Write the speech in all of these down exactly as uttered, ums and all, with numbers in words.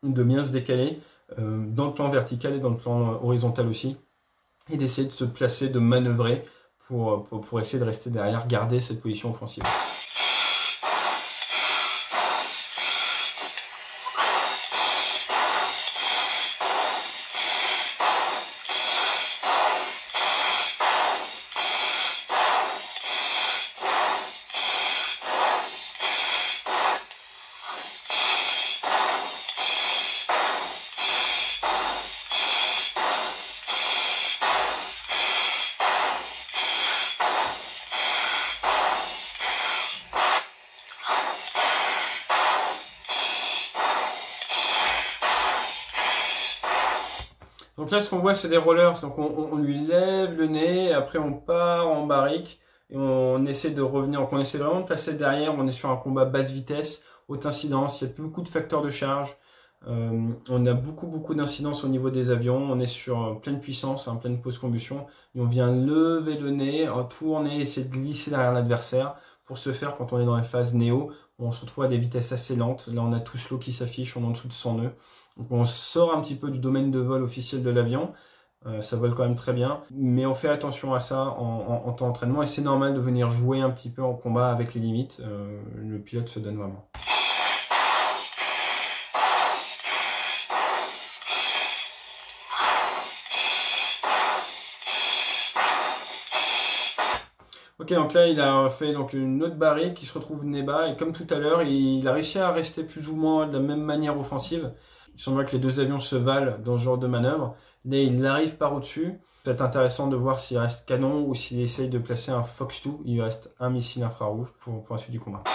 de bien se décaler euh, dans le plan vertical et dans le plan horizontal aussi, et d'essayer de se placer, de manœuvrer pour, pour, pour essayer de rester derrière, garder cette position offensive. Donc là, ce qu'on voit, c'est des rollers. Donc on, on lui lève le nez, et après on part en barrique et on essaie de revenir. Donc on essaie vraiment de placer derrière. On est sur un combat basse vitesse, haute incidence. Il y a beaucoup de facteurs de charge. Euh, on a beaucoup beaucoup d'incidence au niveau des avions. On est sur pleine puissance, hein, pleine pause combustion. Et on vient lever le nez, tourner, essayer de glisser derrière l'adversaire. Pour ce faire, quand on est dans les phases néo, on se retrouve à des vitesses assez lentes. Là, on a tout slow qui s'affiche, on est en dessous de cent nœuds. Donc on sort un petit peu du domaine de vol officiel de l'avion, euh, ça vole quand même très bien, mais on fait attention à ça en, en, en temps d'entraînement et c'est normal de venir jouer un petit peu en combat avec les limites, euh, le pilote se donne vraiment. Ok, donc là il a fait donc une autre barrique qui se retrouve nez bas et comme tout à l'heure, il a réussi à rester plus ou moins de la même manière offensive. Il semble que les deux avions se valent dans ce genre de manœuvre. Là, il arrive par au-dessus. C'est intéressant de voir s'il reste canon ou s'il essaye de placer un Fox deux. Il reste un missile infrarouge pour, pour la suite du combat.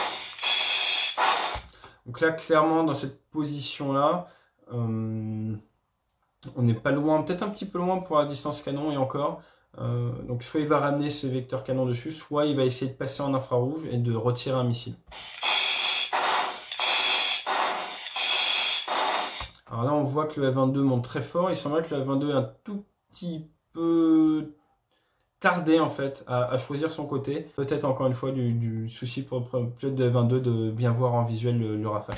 Donc là, clairement, dans cette position-là, euh, on n'est pas loin, peut-être un petit peu loin pour la distance canon et encore. Euh, donc soit il va ramener ses vecteurs canon dessus, soit il va essayer de passer en infrarouge et de retirer un missile. Alors là, on voit que le F vingt-deux monte très fort. Il semblerait que le F vingt-deux est un tout petit peu tardé en fait à, à choisir son côté. Peut-être encore une fois du, du souci pour le pilote de F vingt-deux de bien voir en visuel le, le Rafale.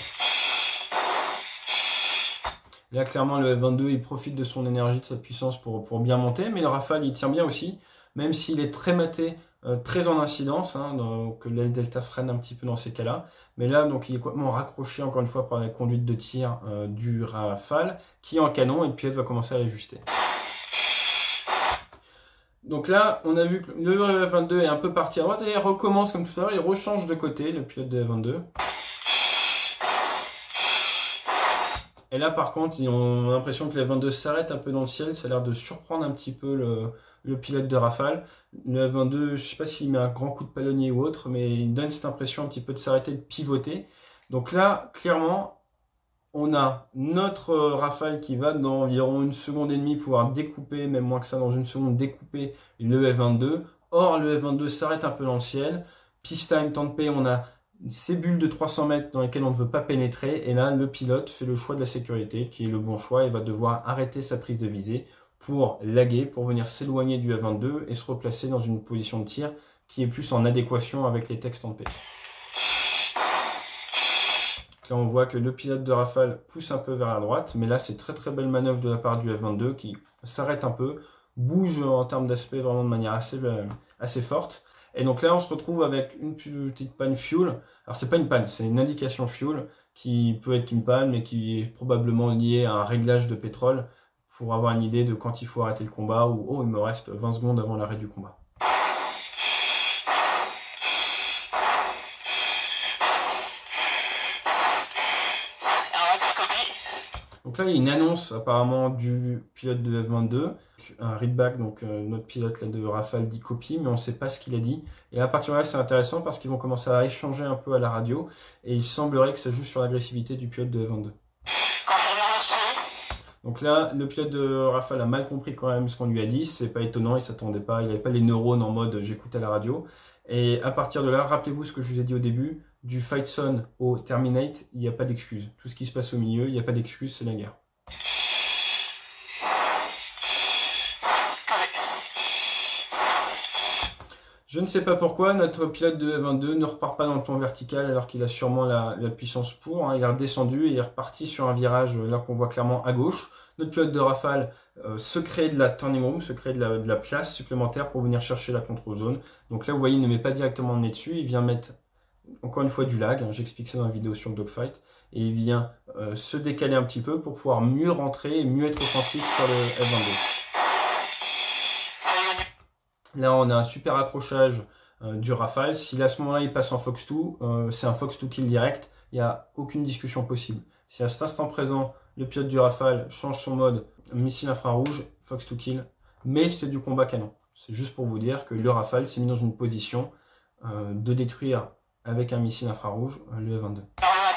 Là, clairement, le F vingt-deux, il profite de son énergie, de sa puissance pour, pour bien monter. Mais le Rafale, il tient bien aussi, même s'il est très maté, euh, très en incidence. Hein, donc l'aile delta freine un petit peu dans ces cas-là. Mais là, donc, il est complètement raccroché, encore une fois, par la conduite de tir euh, du Rafale, qui est en canon, et le pilote va commencer à l'ajuster. Donc là, on a vu que le F vingt-deux est un peu parti à droite, et il recommence comme tout à l'heure, il rechange de côté, le pilote de F vingt-deux. Et là, par contre, on a l'impression que le F vingt-deux s'arrête un peu dans le ciel. Ça a l'air de surprendre un petit peu le, le pilote de Rafale. Le F vingt-deux, je ne sais pas s'il met un grand coup de palonnier ou autre, mais il donne cette impression un petit peu de s'arrêter, de pivoter. Donc là, clairement, on a notre Rafale qui va dans environ une seconde et demie pouvoir découper, même moins que ça, dans une seconde, découper le F vingt-deux. Or, le F vingt-deux s'arrête un peu dans le ciel. Peace time, temps de paix, on a ces bulles de trois cents mètres dans lesquelles on ne veut pas pénétrer, et là le pilote fait le choix de la sécurité qui est le bon choix et va devoir arrêter sa prise de visée pour laguer, pour venir s'éloigner du F vingt-deux et se replacer dans une position de tir qui est plus en adéquation avec les textes en paix. Là on voit que le pilote de Rafale pousse un peu vers la droite, mais là c'est très très belle manœuvre de la part du F vingt-deux qui s'arrête un peu, bouge en termes d'aspect vraiment de manière assez, assez forte. Et donc là, on se retrouve avec une petite panne fuel. Alors, c'est pas une panne, c'est une indication fuel qui peut être une panne, mais qui est probablement liée à un réglage de pétrole pour avoir une idée de quand il faut arrêter le combat ou oh, il me reste vingt secondes avant l'arrêt du combat. Donc là, il y a une annonce apparemment du pilote de F vingt-deux, un readback, donc euh, notre pilote là, de Rafale dit copie, mais on ne sait pas ce qu'il a dit. Et à partir de là, c'est intéressant parce qu'ils vont commencer à échanger un peu à la radio, et il semblerait que ça joue sur l'agressivité du pilote de F vingt-deux. Donc là, le pilote de Rafale a mal compris quand même ce qu'on lui a dit, c'est pas étonnant, il s'attendait pas, il n'avait pas les neurones en mode j'écoute à la radio. Et à partir de là, rappelez-vous ce que je vous ai dit au début, du fight zone au terminate, il n'y a pas d'excuse. Tout ce qui se passe au milieu, il n'y a pas d'excuse, c'est la guerre. Je ne sais pas pourquoi notre pilote de F vingt-deux ne repart pas dans le plan vertical alors qu'il a sûrement la, la puissance pour. Hein. Il est redescendu et il est reparti sur un virage là qu'on voit clairement à gauche. Notre pilote de Rafale euh, se crée de la turning room, se crée de la, de la place supplémentaire pour venir chercher la control zone. Donc là vous voyez il ne met pas directement le nez dessus, il vient mettre encore une fois du lag, hein. J'explique ça dans la vidéo sur le dogfight. Et il vient euh, se décaler un petit peu pour pouvoir mieux rentrer et mieux être offensif sur le F vingt-deux. Là, on a un super accrochage euh, du Rafale. Si à ce moment-là, il passe en Fox deux, euh, c'est un Fox deux kill direct. Il n'y a aucune discussion possible. Si à cet instant présent, le pilote du Rafale change son mode missile infrarouge, Fox deux kill, mais c'est du combat canon. C'est juste pour vous dire que le Rafale s'est mis dans une position euh, de détruire avec un missile infrarouge le F vingt-deux.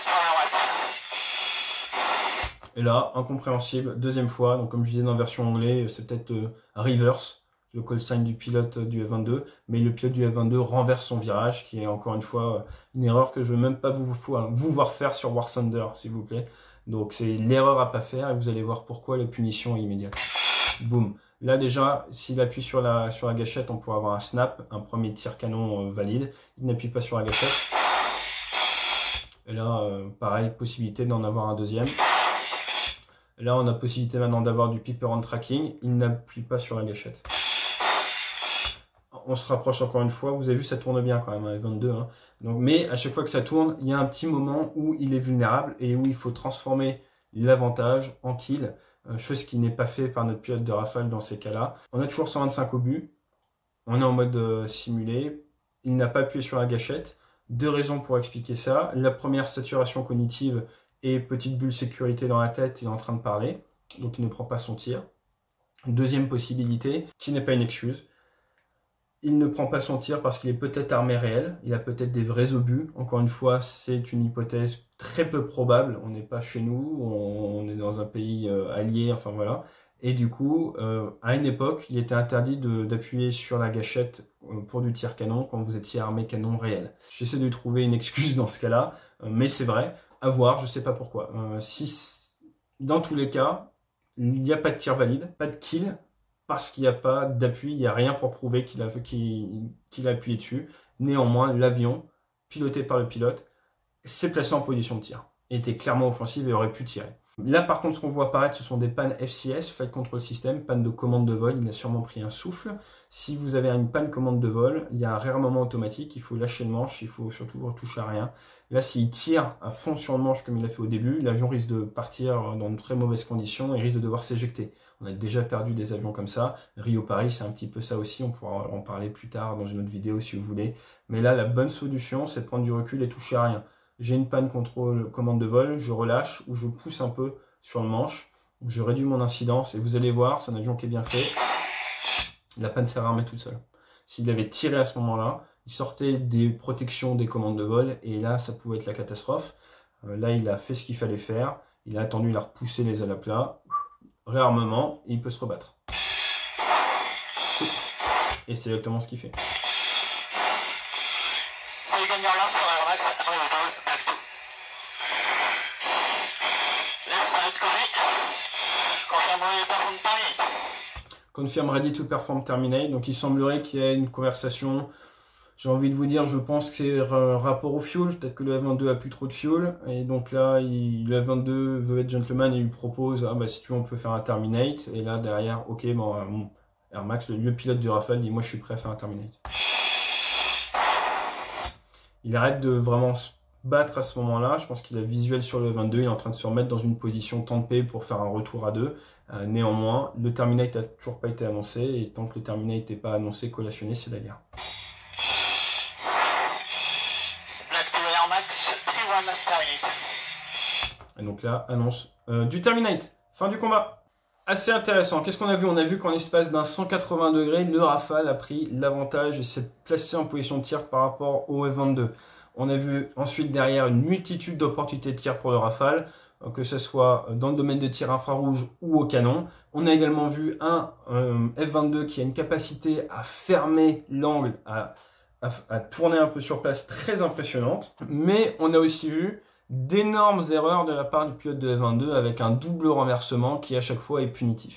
Et là, incompréhensible, deuxième fois, donc comme je disais dans la version anglaise, c'est peut-être euh, reverse. Le call sign du pilote du F vingt-deux, mais le pilote du F vingt-deux renverse son virage, qui est encore une fois une erreur que je ne veux même pas vous, vous voir faire sur War Thunder, s'il vous plaît. Donc c'est l'erreur à pas faire, et vous allez voir pourquoi la punition est immédiate. Boum. Là déjà, s'il appuie sur la, sur la gâchette, on pourra avoir un snap, un premier tir canon euh, valide. Il n'appuie pas sur la gâchette. Et là, euh, pareil, possibilité d'en avoir un deuxième. Là, on a possibilité maintenant d'avoir du peep around tracking. Il n'appuie pas sur la gâchette. On se rapproche encore une fois, vous avez vu ça tourne bien quand même, hein, F vingt-deux. Hein. Donc, mais à chaque fois que ça tourne, il y a un petit moment où il est vulnérable et où il faut transformer l'avantage en kill, euh, chose qui n'est pas fait par notre pilote de Rafale dans ces cas-là. On a toujours cent vingt-cinq obus, on est en mode euh, simulé, il n'a pas appuyé sur la gâchette. Deux raisons pour expliquer ça. La première, saturation cognitive et petite bulle sécurité dans la tête, il est en train de parler, donc il ne prend pas son tir. Deuxième possibilité, qui n'est pas une excuse. Il ne prend pas son tir parce qu'il est peut-être armé réel, il a peut-être des vrais obus. Encore une fois, c'est une hypothèse très peu probable. On n'est pas chez nous, on est dans un pays euh, allié, enfin voilà. Et du coup, euh, à une époque, il était interdit d'appuyer sur la gâchette euh, pour du tir canon quand vous étiez armé canon réel. J'essaie de trouver une excuse dans ce cas-là, euh, mais c'est vrai. À voir, je ne sais pas pourquoi. Euh, si, dans tous les cas, il n'y a pas de tir valide, pas de kill, parce qu'il n'y a pas d'appui, il n'y a rien pour prouver qu'il a, qu'il, qu'il a appuyé dessus. Néanmoins, l'avion, piloté par le pilote, s'est placé en position de tir. Il était clairement offensif et aurait pu tirer. Là, par contre, ce qu'on voit apparaître, ce sont des pannes F C S, Flight Control System, panne de commande de vol. Il a sûrement pris un souffle. Si vous avez une panne commande de vol, il y a un réarmement automatique. Il faut lâcher le manche, il faut surtout toucher à rien. Là, s'il tire à fond sur le manche comme il a fait au début, l'avion risque de partir dans de très mauvaises conditions et risque de devoir s'éjecter. On a déjà perdu des avions comme ça. Rio-Paris, c'est un petit peu ça aussi. On pourra en parler plus tard dans une autre vidéo si vous voulez. Mais là, la bonne solution, c'est de prendre du recul et toucher à rien. J'ai une panne contrôle commande de vol, je relâche ou je pousse un peu sur le manche, je réduis mon incidence et vous allez voir, c'est un avion qui est bien fait. La panne s'est réarmée toute seule. S'il avait tiré à ce moment-là, il sortait des protections des commandes de vol et là, ça pouvait être la catastrophe. Euh, là, il a fait ce qu'il fallait faire. Il a attendu, il a repoussé les ailes à plat. Réarmement et il peut se rebattre. Et c'est exactement ce qu'il fait. Confirm ready to perform terminate. Donc il semblerait qu'il y ait une conversation. J'ai envie de vous dire, je pense que c'est rapport au fuel. Peut-être que le F vingt-deux a plus trop de fuel. Et donc là, il, le F vingt-deux veut être gentleman et lui propose, ah bah si tu veux, on peut faire un terminate. Et là, derrière, ok, bon, euh, bon Air Max, le, le pilote du Rafale dit, moi je suis prêt à faire un terminate. Il arrête de vraiment se battre à ce moment-là. Je pense qu'il a visuel sur le F vingt-deux. Il est en train de se remettre dans une position temps de paix pour faire un retour à deux. Euh, néanmoins, le terminate n'a toujours pas été annoncé. Et tant que le terminate n'est pas annoncé, collationné, c'est la guerre. Et donc là, annonce euh, du terminate. Fin du combat. Assez intéressant. Qu'est-ce qu'on a vu? On a vu qu'en l'espace d'un cent quatre-vingts degrés, le Rafale a pris l'avantage et s'est placé en position de tir par rapport au F vingt-deux. On a vu ensuite derrière une multitude d'opportunités de tir pour le Rafale, que ce soit dans le domaine de tir infrarouge ou au canon. On a également vu un euh, F vingt-deux qui a une capacité à fermer l'angle, à, à, à tourner un peu sur place, très impressionnante. Mais on a aussi vu d'énormes erreurs de la part du pilote de F vingt-deux avec un double renversement qui à chaque fois est punitif.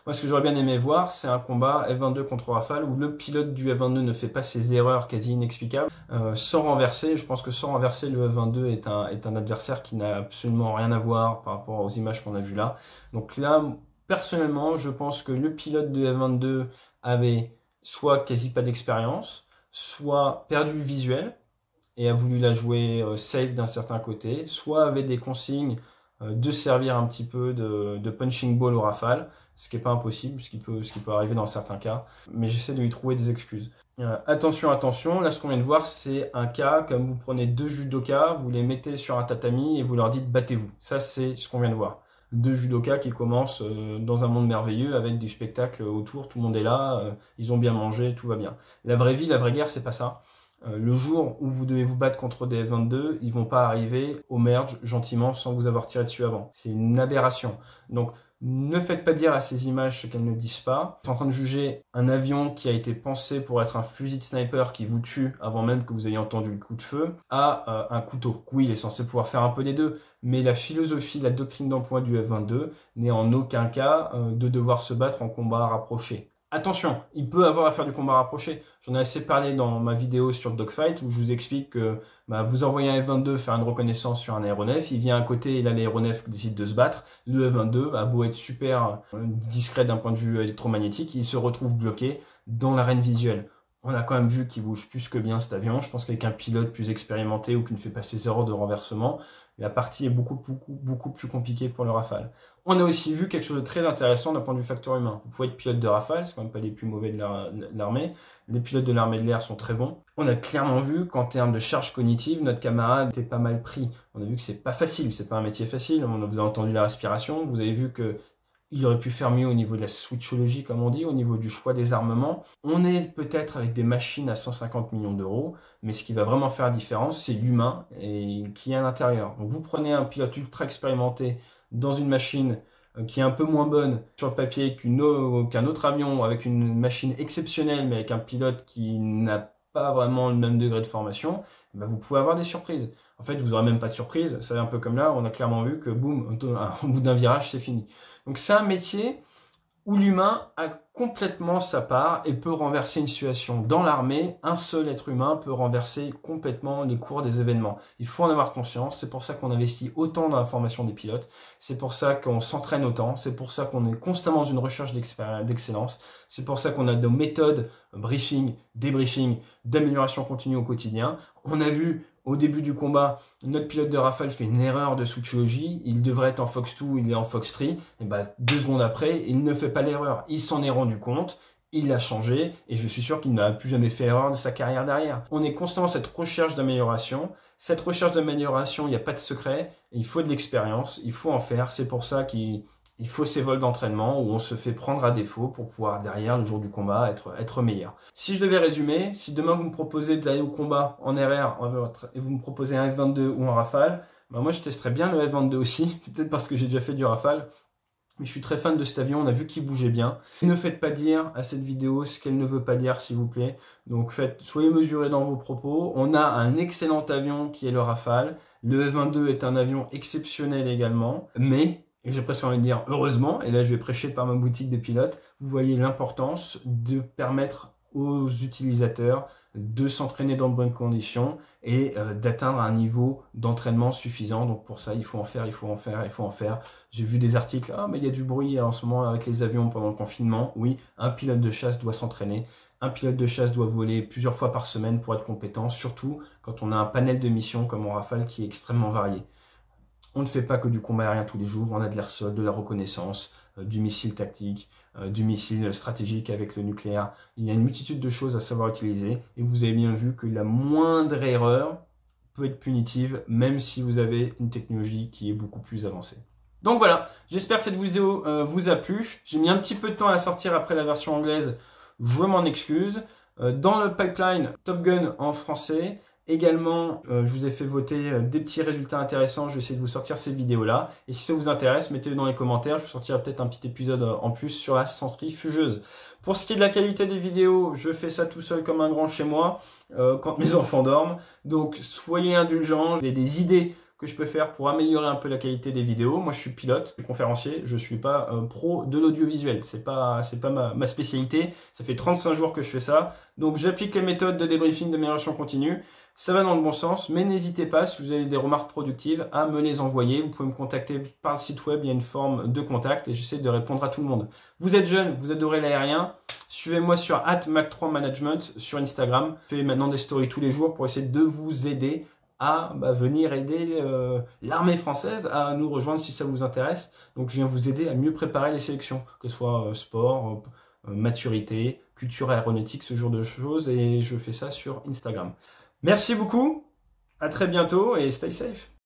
Moi, ce que j'aurais bien aimé voir, c'est un combat F vingt-deux contre Rafale où le pilote du F vingt-deux ne fait pas ses erreurs quasi inexplicables, euh, sans renverser. Je pense que sans renverser, le F vingt-deux est un, est un adversaire qui n'a absolument rien à voir par rapport aux images qu'on a vues là. Donc là, personnellement, je pense que le pilote de F vingt-deux avait soit quasi pas d'expérience, soit perdu le visuel et a voulu la jouer euh, safe d'un certain côté, soit avait des consignes euh, de servir un petit peu de, de punching ball au Rafale, ce qui n'est pas impossible, ce qui, peut, ce qui peut arriver dans certains cas, mais j'essaie de lui trouver des excuses. Euh, attention, attention, là ce qu'on vient de voir, c'est un cas comme vous prenez deux judokas, vous les mettez sur un tatami et vous leur dites battez-vous. Ça, c'est ce qu'on vient de voir. Deux judokas qui commencent euh, dans un monde merveilleux avec du spectacle autour, tout le monde est là, euh, ils ont bien mangé, tout va bien. La vraie vie, la vraie guerre, c'est pas ça. Euh, le jour où vous devez vous battre contre des F vingt-deux, ils vont pas arriver au merge gentiment sans vous avoir tiré dessus avant. C'est une aberration. Donc, ne faites pas dire à ces images ce qu'elles ne disent pas. Vous êtes en train de juger un avion qui a été pensé pour être un fusil de sniper qui vous tue avant même que vous ayez entendu le coup de feu à euh, un couteau. Oui, il est censé pouvoir faire un peu des deux, mais la philosophie, la doctrine d'emploi du F vingt-deux n'est en aucun cas euh, de devoir se battre en combat rapproché. Attention, il peut avoir à faire du combat rapproché. J'en ai assez parlé dans ma vidéo sur Dogfight où je vous explique que bah, vous envoyez un F vingt-deux faire une reconnaissance sur un aéronef, il vient à côté et là l'aéronef décide de se battre. Le F vingt-deux a beau être super euh, discret d'un point de vue électromagnétique, il se retrouve bloqué dans l'arène visuelle. On a quand même vu qu'il bouge plus que bien cet avion. Je pense qu'avec un pilote plus expérimenté ou qui ne fait pas ses erreurs de renversement, la partie est beaucoup, beaucoup, beaucoup plus compliquée pour le Rafale. On a aussi vu quelque chose de très intéressant d'un point de vue facteur humain. Vous pouvez être pilote de Rafale, c'est quand même pas les plus mauvais de l'armée. Les pilotes de l'armée de l'air sont très bons. On a clairement vu qu'en termes de charge cognitive, notre camarade était pas mal pris. On a vu que c'est pas facile, c'est pas un métier facile. On vous a entendu la respiration, vous avez vu que il aurait pu faire mieux au niveau de la switchologie, comme on dit, au niveau du choix des armements. On est peut-être avec des machines à cent cinquante millions d'euros, mais ce qui va vraiment faire la différence, c'est l'humain et qui est à l'intérieur. Donc vous prenez un pilote ultra expérimenté dans une machine qui est un peu moins bonne sur le papier qu'une qu'un autre avion, avec une machine exceptionnelle, mais avec un pilote qui n'a pas vraiment le même degré de formation, ben vous pouvez avoir des surprises. En fait, vous n'aurez même pas de surprise. C'est un peu comme là, on a clairement vu que boum, au bout d'un virage, c'est fini. Donc c'est un métier où l'humain a complètement sa part et peut renverser une situation. Dans l'armée, un seul être humain peut renverser complètement les cours des événements. Il faut en avoir conscience, c'est pour ça qu'on investit autant dans la formation des pilotes, c'est pour ça qu'on s'entraîne autant, c'est pour ça qu'on est constamment dans une recherche d'excellence, c'est pour ça qu'on a nos méthodes, briefing, débriefing, d'amélioration continue au quotidien. On a vu au début du combat, notre pilote de Rafale fait une erreur de switchologie, il devrait être en Fox deux, il est en Fox trois, et bah, deux secondes après, il ne fait pas l'erreur, il s'en est rendu compte, il a changé, et je suis sûr qu'il n'a plus jamais fait erreur de sa carrière derrière. On est constamment dans cette recherche d'amélioration, cette recherche d'amélioration, il n'y a pas de secret, il faut de l'expérience, il faut en faire, c'est pour ça qu'il Il faut ces vols d'entraînement où on se fait prendre à défaut pour pouvoir derrière, le jour du combat, être, être meilleur. Si je devais résumer, si demain vous me proposez d'aller au combat en R R et vous me proposez un F vingt-deux ou un Rafale, ben moi je testerais bien le F vingt-deux aussi. C'est peut-être parce que j'ai déjà fait du Rafale, mais je suis très fan de cet avion, on a vu qu'il bougeait bien. Ne faites pas dire à cette vidéo ce qu'elle ne veut pas dire, s'il vous plaît. Donc faites, soyez mesurés dans vos propos. On a un excellent avion qui est le Rafale. Le F vingt-deux est un avion exceptionnel également, mais... et j'ai presque envie de dire heureusement, et là je vais prêcher par ma boutique de pilote, vous voyez l'importance de permettre aux utilisateurs de s'entraîner dans de bonnes conditions et euh, d'atteindre un niveau d'entraînement suffisant. Donc pour ça, il faut en faire, il faut en faire, il faut en faire. J'ai vu des articles, ah mais il y a du bruit en ce moment avec les avions pendant le confinement. Oui, un pilote de chasse doit s'entraîner. Un pilote de chasse doit voler plusieurs fois par semaine pour être compétent, surtout quand on a un panel de missions comme en Rafale qui est extrêmement varié. On ne fait pas que du combat aérien tous les jours, on a de l'air sol, de la reconnaissance, euh, du missile tactique, euh, du missile stratégique avec le nucléaire. Il y a une multitude de choses à savoir utiliser et vous avez bien vu que la moindre erreur peut être punitive, même si vous avez une technologie qui est beaucoup plus avancée. Donc voilà, j'espère que cette vidéo euh, vous a plu. J'ai mis un petit peu de temps à la sortir après la version anglaise, je m'en excuse. Euh, dans le pipeline, Top Gun en français. Également, euh, je vous ai fait voter euh, des petits résultats intéressants. Je vais essayer de vous sortir ces vidéos-là. Et si ça vous intéresse, mettez-le dans les commentaires. Je vous sortirai peut-être un petit épisode euh, en plus sur la centrifugeuse. Pour ce qui est de la qualité des vidéos, je fais ça tout seul comme un grand chez moi, euh, quand mes enfants dorment. Donc, soyez indulgents. J'ai des idées que je peux faire pour améliorer un peu la qualité des vidéos. Moi, je suis pilote, je suis conférencier, je suis pas euh, pro de l'audiovisuel. C'est pas, c'est pas ma, ma spécialité. Ça fait trente-cinq jours que je fais ça. Donc, j'applique les méthodes de débriefing d'amélioration continue. Ça va dans le bon sens, mais n'hésitez pas, si vous avez des remarques productives, à me les envoyer. Vous pouvez me contacter par le site web, il y a une forme de contact et j'essaie de répondre à tout le monde. Vous êtes jeune, vous adorez l'aérien, suivez-moi sur arobase mac trois management sur Instagram. Je fais maintenant des stories tous les jours pour essayer de vous aider à bah, venir aider euh, l'armée française à nous rejoindre si ça vous intéresse. Donc je viens vous aider à mieux préparer les sélections, que ce soit euh, sport, euh, maturité, culture aéronautique, ce genre de choses, et je fais ça sur Instagram. Merci beaucoup, à très bientôt et stay safe.